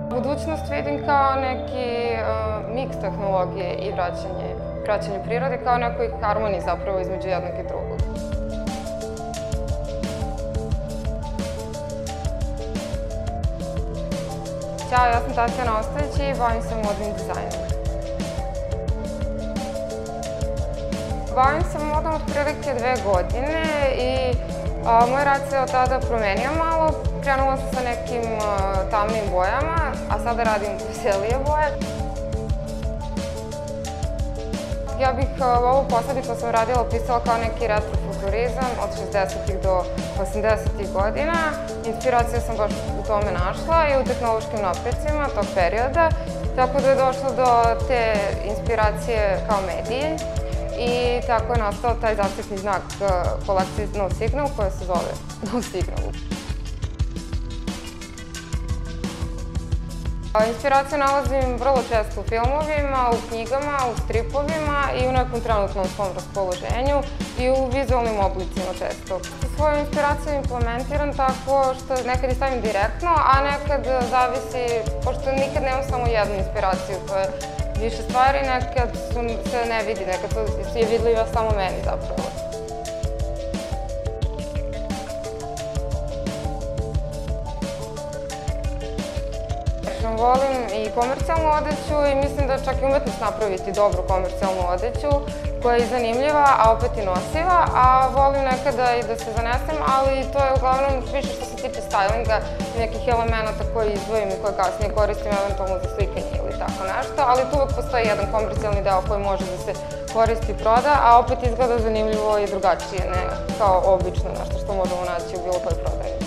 Budućnost vidim kao neki miks tehnologije i vraćanje prirode, kao nekoj harmoniji zapravo između jednog i drugog. Ćao, ja sam Tatjana Ostojić i bavim se modnim dizajnom. Bavim se modom otprilike 2 godine i moj rad se od tada promenio malo. Krenula sam sa nekim tamnim bojama, a sada radim veselije boje. Ja bih ovu posadu što sam radila opisala kao neki retrofuturizam od 60-ih do 80-ih godina. Inspiraciju sam baš u tome našla i u tehnološkim napredcima tog perioda, tako da je došlo do te inspiracije kao mediji i tako je nastao taj zaštitni znak kolekcije No Signal koja se zove No Signal. Inspiraciju nalazim vrlo često u filmovima, u knjigama, u stripovima i u nekom trenutnom svom raspoloženju i u vizualnim oblicima često. Svoju inspiraciju implementiram tako što nekad je stavim direktno, a nekad zavisi, pošto nikad nemam samo jednu inspiraciju, to je više stvari, nekad se ne vidi, nekad je vidljiva samo meni zapravo. Volim i komercijalnu odeću i mislim da čak i umetnost napraviti dobru komercijalnu odeću koja je zanimljiva, a opet i nosiva, a volim nekada i da se zanesem, ali to je uglavnom više što se tiče stylinga i nekih elemenata koje izdvojim i koje kasnije koristim eventualno za slikanje ili tako nešto, ali tu uvek postoji jedan komercijalni deo koji može da se koristi i proda, a opet izgleda zanimljivo i drugačije, ne kao obično nešto što možemo naći u bilo kojoj prodajnici.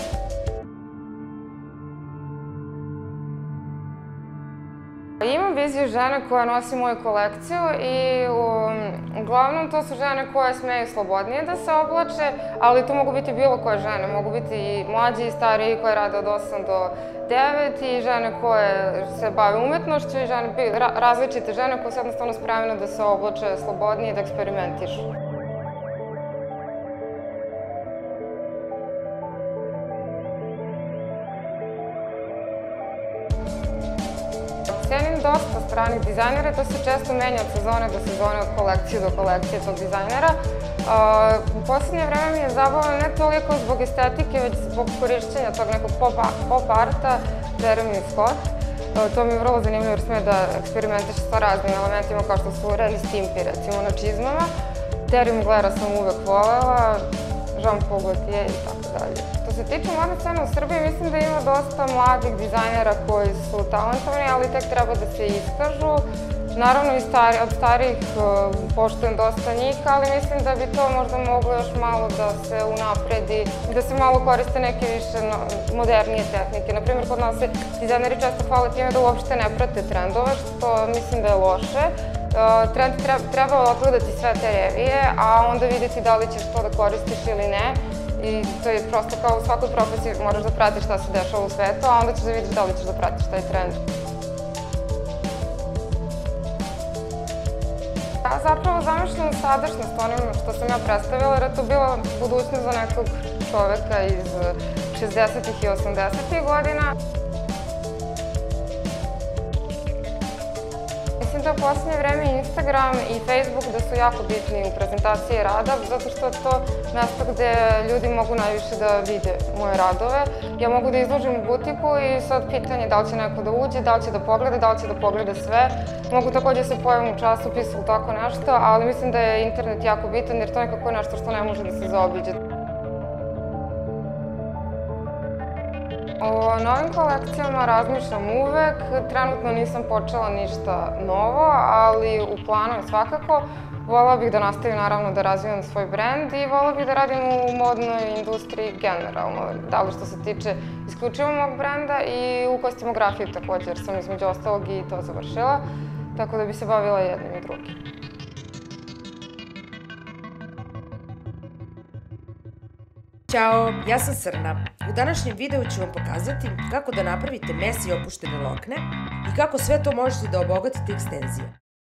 Imam viziju žene koja nosi moju kolekciju i uglavnom to su žene koje smeju slobodnije da se oblače, ali to mogu biti bilo koje žene, mogu biti i mlađi i stariji koje rade od 8 do 9 i žene koje se bave umetnošću i različite žene koje su jednostavno spremne da se oblače slobodnije i da eksperimentišu. Cenim dosta stranih dizajnera, to se često menja od sezone do sezone, od kolekcije do kolekcije tog dizajnera. U poslednje vreme mi je zabavno ne toliko zbog estetike, već zbog korišćenja tog nekog pop arta, Jeremy Scott. To mi je vrlo zanimljivo jer sme da eksperimentiše sa raznim elementima kao što su Renny Stimpy recimo na čizmama. Terry Mugglera sam uvek volela, Jean-Paul Gaultier i tako dalje. Što se tiče modne scene u Srbiji, mislim da ima dosta mladih dizajnera koji su talentovani, ali tek treba da se iskažu. Naravno i od starijih poštujem dosta njih, ali mislim da bi to možda moglo još malo da se unapredi i da se malo koriste neke više modernije tehnike. Naprimjer, kod nas se dizajneri često hvale time da uopšte ne prate trendove, što mislim da je loše. Trend treba odgledati sve te revije, a onda vidjeti da li ćeš to da koristiš ili ne. I to je prosto kao u svakoj profesiji moraš da pratiš šta se dešava u svetu, a onda ćeš da vidiš da li ćeš da pratiš taj trend. Ja zapravo zamišljam sadašnjost onim što sam ja predstavila, jer je to bila budućnost za nekog čoveka iz 60-ih i 80-ih godina. Mislim da u poslednje vreme Instagram i Facebook da su jako bitni u prezentaciji rada, zato što je to mesto gde ljudi mogu najviše da vide moje radove. Ja mogu da izložim u butiku i sad pitanje da li će neko da uđe, da li će da pogleda sve. Mogu takođe da se pojavim u časopisu ili tako nešto, ali mislim da je internet jako bitan jer to je nekako nešto što ne može da se zaobiđe. O novim kolekcijama razmišljam uvek, trenutno nisam počela ništa novo, ali u planu je svakako. Volela bih da nastavim naravno da razvijam svoj brend i volela bih da radim u modnoj industriji generalno, da li što se tiče isključivo mog brenda i u kostimografiji također, jer sam između ostalog i to završila, tako da bi se bavila jednim i drugim. Ćao, ja sam Srna. U današnjem videu ću vam pokazati kako da napravite mes i opuštene lokne i kako sve to možete da obogatite ekstenzijom.